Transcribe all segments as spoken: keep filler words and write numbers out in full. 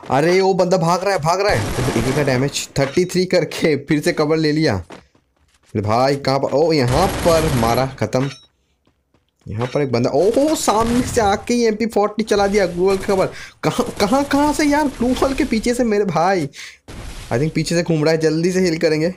अरे वो बंदा भाग रहा है भाग रहा है। एक का डैमेज थर्टी थ्री करके फिर से कवर ले लिया। भाई कहाँ पर? ओ यहाँ पर मारा, खत्म। यहाँ पर एक बंदा, ओहो सामने से आके ही एम पी फोर्टी चला दिया। ग्लूवल का कवर कहाँ कहाँ कहाँ से यार? ग्लूवल के पीछे से मेरे भाई, आई थिंक पीछे से घूम रहा है। जल्दी से हिल करेंगे।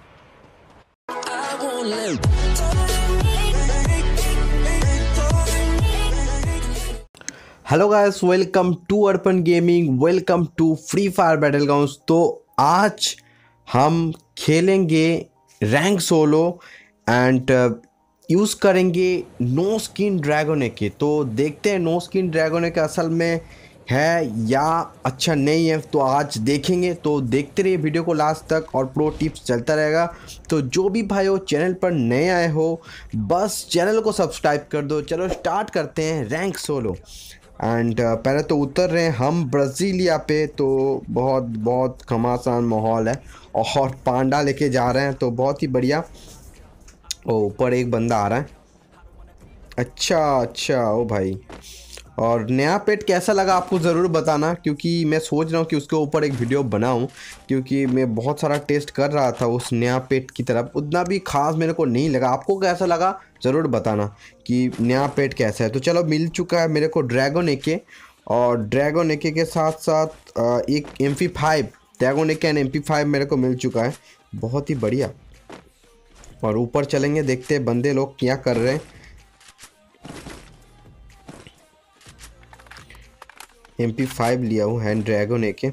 Hello guys, welcome to Arpan gaming, welcome to free fire battlegrounds. तो आज हम खेलेंगे रैंक सोलो एंड यूज़ करेंगे नो स्किन ड्रैगन के। तो देखते हैं नो स्किन ड्रैगन के असल में है या अच्छा नहीं है, तो आज देखेंगे। तो देखते रहिए वीडियो को लास्ट तक और प्रो टिप्स चलता रहेगा। तो जो भी भाई हो चैनल पर नए आए हो बस चैनल को सब्सक्राइब कर दो। चलो स्टार्ट करते हैं रैंक सोलो। एंड uh, पहले तो उतर रहे हैं हम ब्राज़ीलिया पे। तो बहुत बहुत घमासान माहौल है और पांडा लेके जा रहे हैं, तो बहुत ही बढ़िया। ओ ऊपर एक बंदा आ रहा है। अच्छा अच्छा ओ भाई, और नया पेट कैसा लगा आपको ज़रूर बताना, क्योंकि मैं सोच रहा हूँ कि उसके ऊपर एक वीडियो बनाऊँ। क्योंकि मैं बहुत सारा टेस्ट कर रहा था उस नया पेट की तरफ, उतना भी खास मेरे को नहीं लगा। आपको कैसा लगा ज़रूर बताना कि नया पेट कैसा है। तो चलो मिल चुका है मेरे को ड्रैगन एके, और ड्रैगन एके के साथ साथ एक M P five, dragon AK and M P five मेरे को मिल चुका है। बहुत ही बढ़िया। और ऊपर चलेंगे, देखते हैं बंदे लोग क्या कर रहे हैं। एम पी फाइव लिया हूँ हैंड ड्रैगन एके।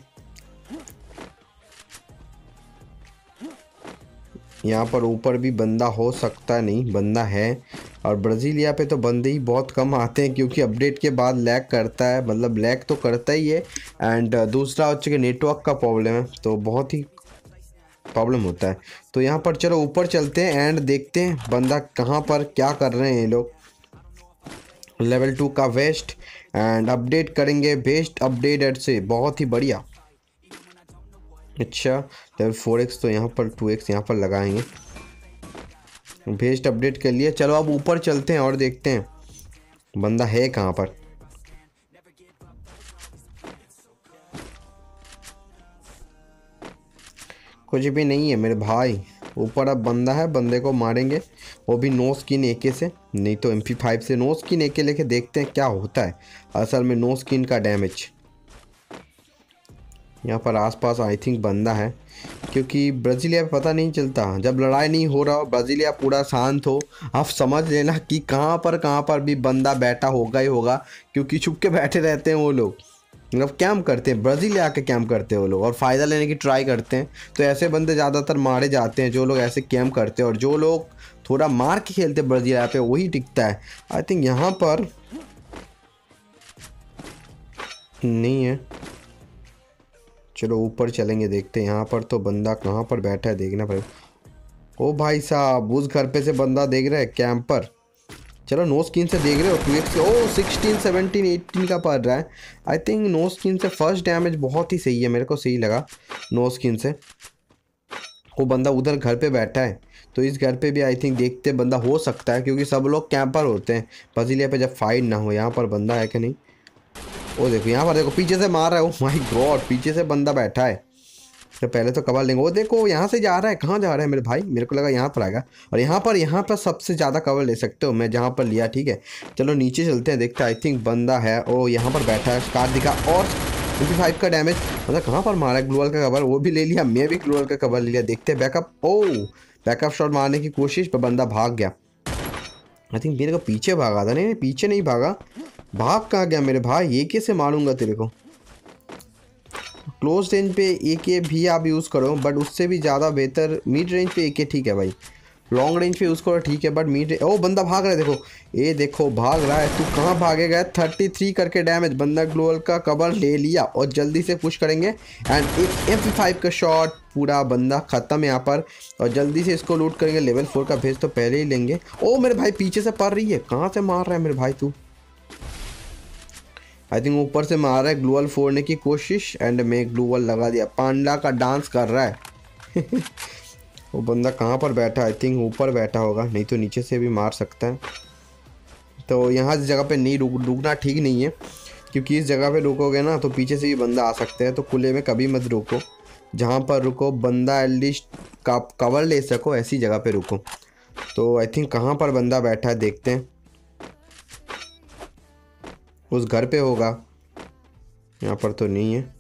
यहाँ पर ऊपर भी बंदा हो सकता, नहीं बंदा है। और ब्राज़ीलिया पे तो बंदे ही बहुत कम आते हैं, क्योंकि अपडेट के बाद लैग करता है, मतलब लैग तो करता ही है। एंड दूसरा हो चुका नेटवर्क का प्रॉब्लम है, तो बहुत ही प्रॉब्लम होता है। तो यहाँ पर चलो ऊपर चलते हैं एंड देखते हैं बंदा कहाँ पर क्या कर रहे हैं ये लोग। लेवल टू का वेस्ट एंड अपडेट करेंगे, बेस्ट अपडेटेड से, बहुत ही बढ़िया। अच्छा लेवल फोर एक्स, तो यहाँ पर टू एक्स यहाँ पर लगाएंगे। बेस्ट अपडेट कर लिए। चलो अब ऊपर चलते हैं और देखते हैं बंदा है कहाँ पर। कुछ भी नहीं है मेरे भाई। ऊपर अब बंदा है, बंदे को मारेंगे, वो भी नो स्किन एके से, नहीं तो एम पी फाइव से। नो स्किन एके लेके देखते हैं क्या होता है असल में नो स्किन का डैमेज। यहाँ पर आसपास आई थिंक बंदा है, क्योंकि ब्राज़ीलिया पता नहीं चलता जब लड़ाई नहीं हो रहा हो, ब्राज़ीलिया पूरा शांत हो, आप समझ लेना कि कहाँ पर कहाँ पर भी बंदा बैठा होगा ही होगा। क्योंकि छुप के बैठे रहते हैं वो लोग, मतलब कैम्प करते हैं, ब्राज़ीलिया के कैम्प करते हैं वो लोग, और फ़ायदा लेने की ट्राई करते हैं। तो ऐसे बंदे ज़्यादातर मारे जाते हैं, जो लोग ऐसे कैम्प करते हैं। और जो लोग थोड़ा मार के खेलते हैं ब्राज़ीलिया पे, वही टिकता है। आई थिंक यहाँ पर नहीं है। चलो ऊपर चलेंगे, देखते हैं यहाँ पर तो बंदा कहाँ पर बैठा है, देखना भाई। ओ भाई साहब, उस घर पे से बंदा देख रहे हैं कैंपर। चलो नो स्किन से देख रहे हो, two X O sixteen seventeen eighteen का पड़ रहा है। आई थिंक नो स्किन से फर्स्ट डैमेज बहुत ही सही है, मेरे को सही लगा नो स्किन से। वो बंदा उधर घर पे बैठा है, तो इस घर पे भी आई थिंक देखते बंदा हो सकता है, क्योंकि सब लोग कैंपर होते हैं ब्राज़ीलिया पे जब फाइट ना हो। यहाँ पर बंदा है कि नहीं? ओ देखो यहाँ पर, देखो पीछे से मार रहा है। ओ माय गॉड, पीछे से बंदा बैठा है। तो पहले तो कवर लेंगे। वो देखो यहाँ से जा रहा है, कहाँ जा रहा है मेरे भाई? मेरे को लगा यहाँ पर आएगा। और यहाँ पर यहाँ पर सबसे ज़्यादा कवर ले सकते हो, मैं जहाँ पर लिया। ठीक है चलो नीचे चलते हैं, देखते हैं। आई थिंक बंदा है, ओ यहाँ पर बैठा है, स्कार दिखा, और ट्वेंटी फाइव का डैमेज। मतलब कहाँ पर मारा है? ग्लूवल का कवर वो भी ले लिया, मैं भी ग्लूवल का कवर ले लिया। देखते हैं बैकअप। ओ बैकअप शॉट मारने की कोशिश पर बंदा भाग गया। आई थिंक मेरे को पीछे भागा था। नहीं नहीं पीछे नहीं भागा, भाग कहाँ गया मेरे भाई? ये कैसे मारूंगा तेरे को? क्लोज रेंज पे एके भी आप यूज़ करो, बट उससे भी ज़्यादा बेहतर मिड रेंज पे एके ठीक है भाई। लॉन्ग रेंज पे यूज़ करो ठीक है, बट मिड, ओ बंदा भाग रहा है, देखो ये देखो भाग रहा है। तू कहाँ भागेगा? थर्टी थ्री करके डैमेज, बंदा ग्लोअल का कवर ले लिया और जल्दी से पुश करेंगे। एंड एक एम पी फाइव का शॉट, पूरा बंदा ख़त्म यहाँ पर। और जल्दी से इसको लूट करेंगे। लेवल फोर का भेज तो पहले ही लेंगे। ओ मेरे भाई पीछे से पड़ रही है, कहाँ से मार रहा है मेरे भाई तू? आई थिंक ऊपर से मार रहा है, ग्लूवल फोड़ने की कोशिश, एंड में ग्लूवल लगा दिया। पांडा का डांस कर रहा है। वो बंदा कहाँ पर बैठा? आई थिंक ऊपर बैठा होगा, नहीं तो नीचे से भी मार सकता है। तो यहाँ इस जगह पे नहीं रुक रुकना ठीक नहीं है। क्योंकि इस जगह पे रुकोगे ना तो पीछे से भी बंदा आ सकता है, तो खुले में कभी मत रुको। जहाँ पर रुको बंदा एटलीस्ट का कवर ले सको ऐसी जगह पे रुको। तो आई थिंक कहाँ पर बंदा बैठा है देखते हैं। उस घर पे होगा, यहाँ पर तो नहीं है।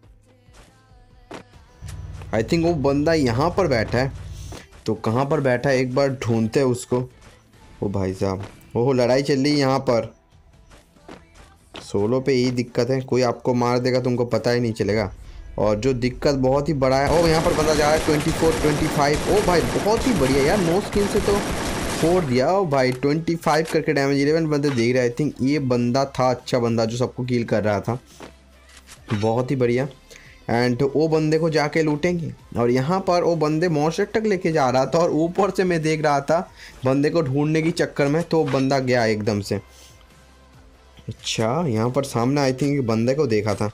आई थिंक वो बंदा यहाँ पर बैठा है, तो कहाँ पर बैठा है एक बार ढूंढते हैं उसको। ओ भाई साहब, ओह लड़ाई चल रही है यहाँ पर। सोलो पे यही दिक्कत है, कोई आपको मार देगा तुमको पता ही नहीं चलेगा। और जो दिक्कत बहुत ही बड़ा है, ओ यहाँ पर बंदा जा रहा है ट्वेंटी फोर ट्वेंटी फाइव। ओ भाई बहुत ही बढ़िया यार, नो स्किन से तो फोड़ दिया। ओ भाई ट्वेंटी फाइव करके डैमेज, इलेवन बंदे देख रहे। आई थिंक ये बंदा था अच्छा बंदा जो सबको किल कर रहा था, बहुत ही बढ़िया। एंड वो बंदे को जाके लूटेंगे। और यहाँ पर वो बंदे मॉन्स्टर तक लेके जा रहा था और ऊपर से मैं देख रहा था बंदे को ढूंढने की चक्कर में, तो बंदा गया एकदम से। अच्छा यहाँ पर सामने आई थिंक बंदे को देखा था।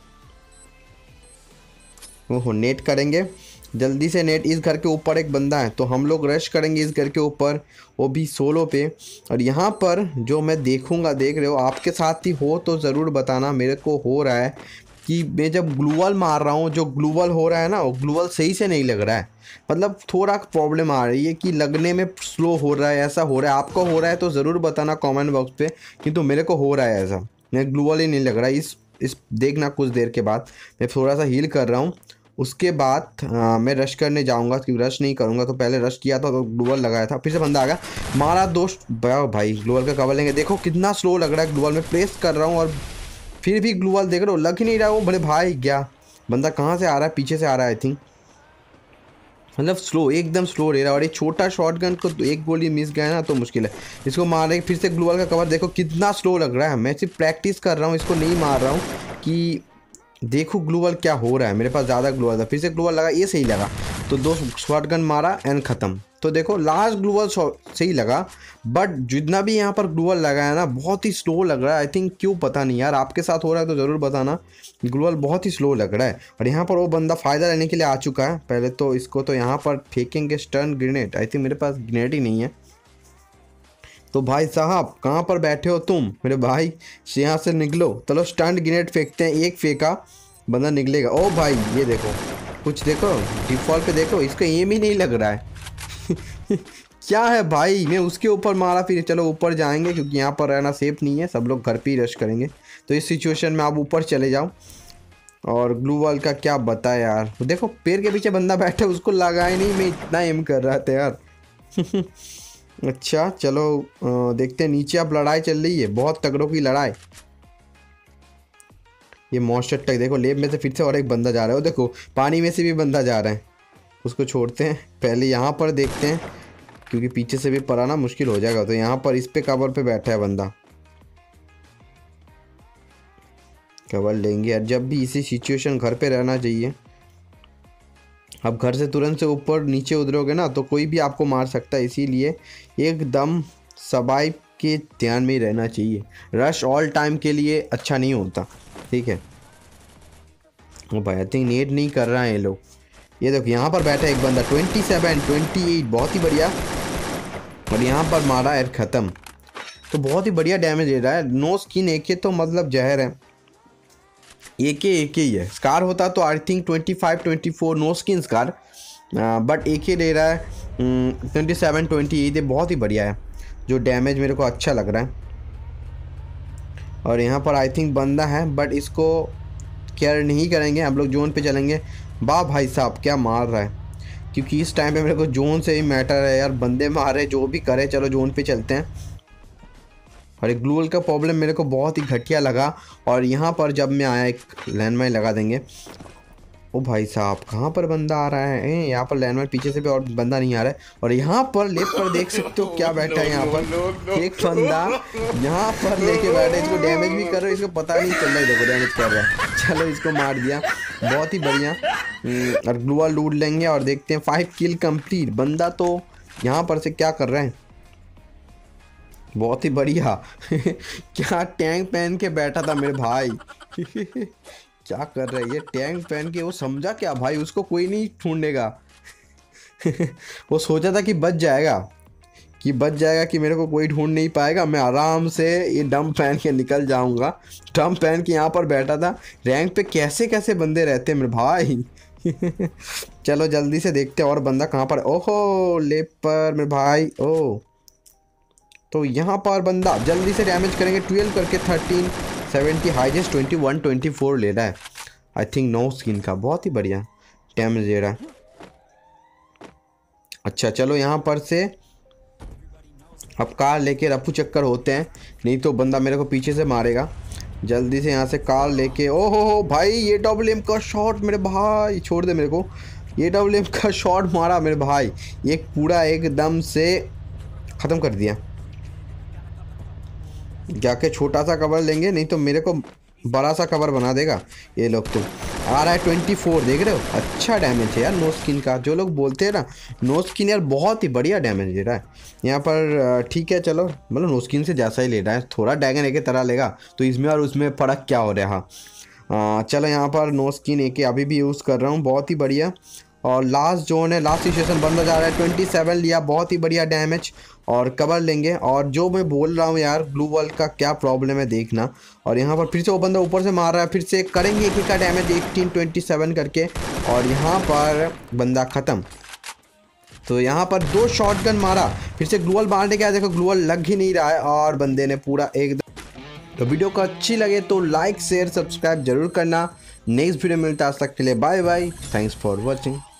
ओहो नेट करेंगे जल्दी से, नेट। इस घर के ऊपर एक बंदा है तो हम लोग रश करेंगे इस घर के ऊपर, वो भी सोलो पे। और यहाँ पर जो मैं देखूंगा, देख रहे हो आपके साथ ही हो तो ज़रूर बताना। मेरे को हो रहा है कि मैं जब ग्लूवल मार रहा हूँ, जो ग्लूवल हो रहा है ना वो ग्लूवल सही से नहीं लग रहा है। मतलब थोड़ा प्रॉब्लम आ रही है कि लगने में स्लो हो रहा है, ऐसा हो रहा है। आपको हो रहा है तो ज़रूर बताना कमेंट बॉक्स पे, किंतु मेरे को हो रहा है ऐसा, मैं ग्लूवल ही नहीं लग रहा है। इस इस देखना कुछ देर के बाद मैं थोड़ा सा हील कर रहा हूँ, उसके बाद आ, मैं रश करने जाऊँगा। क्योंकि रश नहीं करूँगा तो पहले रश किया था तो ग्लूवल लगाया था, फिर से बंदा आ गया मारा दोस्त। भाई ग्लूवल का कवर लेंगे। देखो कितना स्लो लग रहा है, ग्लूवल में प्रेस कर रहा हूँ और फिर भी ग्लूवल देख रहे हो लग ही नहीं रहा। वो बड़े भाई गया बंदा, कहाँ से आ रहा है, पीछे से आ रहा है आई थिंक। मतलब स्लो, एकदम स्लो रह रहा है। और ये छोटा शॉटगन को एक गोली मिस गया ना तो मुश्किल है इसको मारने। फिर से ग्लूवल का कवर देखो कितना स्लो लग रहा है। मैं सिर्फ प्रैक्टिस कर रहा हूँ, इसको नहीं मार रहा हूँ कि देखो ग्लूवल क्या हो रहा है। मेरे पास ज़्यादा ग्लूवल था, फिर से ग्लूवल लगा, ये सही लगा तो दो शॉटगन मारा एंड ख़त्म। तो देखो लास्ट ग्लूवल सही लगा, बट जितना भी यहाँ पर ग्लूवल लगा है ना बहुत ही स्लो लग रहा है। आई थिंक क्यों पता नहीं यार, आपके साथ हो रहा है तो ज़रूर बताना। ग्लूवल बहुत ही स्लो लग रहा है। और यहाँ पर वो बंदा फ़ायदा लेने के लिए आ चुका है। पहले तो इसको तो यहाँ पर फेंकेंगे स्टन ग्रेनेड। आई थिंक मेरे पास ग्रेनेड ही नहीं है। तो भाई साहब कहाँ पर बैठे हो तुम मेरे भाई, यहाँ से निकलो। चलो स्टंट ग्रेनेड फेंकते हैं, एक फेंका बंदा निकलेगा। ओ भाई ये देखो कुछ देखो डिफ़ॉल्ट पे देखो, इसका एम ही नहीं लग रहा है क्या है भाई। मैं उसके ऊपर मारा, फिर चलो ऊपर जाएंगे क्योंकि यहाँ पर रहना सेफ नहीं है, सब लोग घर पे ही रश करेंगे। तो इस सिचुएशन में आप ऊपर चले जाओ। और ग्लू वॉल का क्या बताया यार, देखो पेड़ के पीछे बंदा बैठा है उसको लगा ही नहीं, मैं इतना एम कर रहा था यार अच्छा चलो आ, देखते हैं नीचे अब लड़ाई चल रही है, बहुत तगड़ों की लड़ाई। ये मॉन्स्टर तक देखो, लेब में से फिर से और एक बंदा जा रहा है। देखो पानी में से भी बंदा जा रहा है, उसको छोड़ते हैं। पहले यहाँ पर देखते हैं क्योंकि पीछे से भी पराना मुश्किल हो जाएगा। तो यहाँ पर इस पे कवर पे बैठा है बंदा, कवर लेंगे। और जब भी इसी सिचुएशन घर पे रहना चाहिए। अब घर से तुरंत से ऊपर नीचे उतरोगे ना तो कोई भी आपको मार सकता है, इसीलिए एकदम सबाई के ध्यान में ही रहना चाहिए। रश ऑल टाइम के लिए अच्छा नहीं होता, ठीक है। वो भाई आई थिंक नेट नहीं कर रहा है ये लोग। ये देखो यहाँ पर बैठा एक बंदा ट्वेंटी सेवन ट्वेंटी एट, बहुत ही बढ़िया। और यहाँ पर मारा है ख़त्म। तो बहुत ही बढ़िया डैमेज दे रहा है। नो स्किन एके तो मतलब जहर है, एके एके ही है। स्कार होता तो I think twenty five twenty four no skin scar, but AK दे रहा है ट्वेंटी सेवन ट्वेंटी एट। बहुत ही बढ़िया है, जो डैमेज मेरे को अच्छा लग रहा है। और यहाँ पर आई थिंक बंदा है बट इसको केयर नहीं करेंगे, हम लोग जोन पे चलेंगे। वाह भाई साहब क्या मार रहा है, क्योंकि इस टाइम पे मेरे को जोन से ही मैटर है यार। बंदे मारे जो भी करे, चलो जोन पे चलते हैं। और एक ग्लूवल का प्रॉब्लम मेरे को बहुत ही घटिया लगा। और यहाँ पर जब मैं आया एक लैंडमाइन लगा देंगे। ओ भाई साहब कहाँ पर बंदा आ रहा है, यहाँ पर लैंडमाइन पीछे से भी और बंदा नहीं आ रहा है। और यहाँ पर लेफ्ट पर देख सकते हो क्या बैठा है, यहाँ पर एक बंदा यहाँ पर लेके बैठा है। इसको डैमेज भी कर रहे हो, इसको पता नहीं चल रहा है, देखो डैमेज कर रहा है। चलो इसको मार दिया, बहुत ही बढ़िया। और ग्लूवल लूट लेंगे और देखते हैं फाइव किल कंप्लीट। बंदा तो यहाँ पर से क्या कर रहा है, बहुत ही बढ़िया क्या टैंक पहन के बैठा था मेरे भाई क्या कर रहा है ये टैंक पहन के, वो समझा क्या भाई उसको कोई नहीं ढूंढेगा वो सोचा था कि बच जाएगा, कि बच जाएगा, कि मेरे को कोई ढूंढ नहीं पाएगा, मैं आराम से ये डंप पहन के निकल जाऊंगा। डंप पहन के यहाँ पर बैठा था। रैंक पे कैसे कैसे बंदे रहते हैं मेरे भाई। चलो जल्दी से देखते हैं और बंदा कहाँ पर। ओहो लेप पर मेरे भाई। ओ तो यहाँ पर बंदा जल्दी से डैमेज करेंगे। ट्वेल्व करके thirteen seventy highest twenty one twenty four ले रहा है। आई थिंक नो स्किन का बहुत ही बढ़िया डैमेज दे रहा है। अच्छा चलो यहाँ पर से अब कार लेके रफू चक्कर होते हैं, नहीं तो बंदा मेरे को पीछे से मारेगा। जल्दी से यहाँ से कार लेके। ओ हो हो भाई ये डबल एम का शॉट मेरे भाई, छोड़ दे मेरे को। ये डबल एम का शॉट मारा मेरे भाई, एक पूरा एकदम से ख़त्म कर दिया। जाके छोटा सा कवर लेंगे, नहीं तो मेरे को बड़ा सा कवर बना देगा ये लोग। तो आ रहा है ट्वेंटी फोर, देख रहे हो, अच्छा डैमेज है यार नो स्किन का। जो लोग बोलते हैं ना नो स्किन यार बहुत ही बढ़िया डैमेज दे रहा है यहाँ पर। ठीक है चलो, मतलब नो स्किन से जैसा ही ले रहा है, थोड़ा ड्रैगन ए की तरह लेगा तो इसमें और उसमें फ़र्क क्या हो रहा है। चलो यहाँ पर नो स्किन ए के अभी भी यूज़ कर रहा हूँ, बहुत ही बढ़िया। और लास्ट जोन है, लास्ट सिचुएशन बंदा जा रहा है। ट्वेंटी सेवन लिया, बहुत ही बढ़िया डैमेज और कवर लेंगे। और जो मैं बोल रहा हूँ यार ग्लू वॉल का क्या प्रॉब्लम है देखना। और यहाँ पर फिर से वो बंदा ऊपर से मार रहा है, फिर से करेंगे एक ही का डैमेज एटीन ट्वेंटी सेवन करके। और यहाँ पर बंदा ख़त्म। तो यहाँ पर दो शॉटगन मारा, फिर से ग्लू वॉल मारने के, देखो ग्लू वॉल लग ही नहीं रहा है और बंदे ने पूरा एकदम। तो वीडियो को अच्छी लगे तो लाइक शेयर सब्सक्राइब जरूर करना। नेक्स्ट वीडियो मिलता है, आज तक के लिए bye bye, thanks for watching.